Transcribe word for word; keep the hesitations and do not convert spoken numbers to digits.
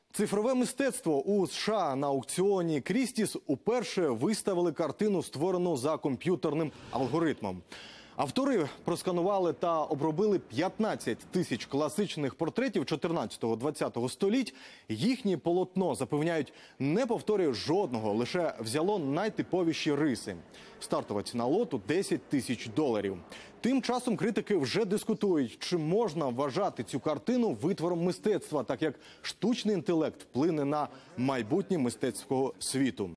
Цифрове мистецтво у США на аукціоні Крістіс уперше виставили картину, створену за комп'ютерним алгоритмом. Автори просканували та обробили п'ятнадцять тисяч класичних портретів чотирнадцятого-двадцятого століть. Їхнє полотно, запевняють, не повторює жодного, лише взяло найтиповіші риси. Стартова ціна лоту – десять тисяч доларів. Тим часом критики вже дискутують, чи можна вважати цю картину витвором мистецтва, так як штучний інтелект вплине на майбутнє мистецького світу.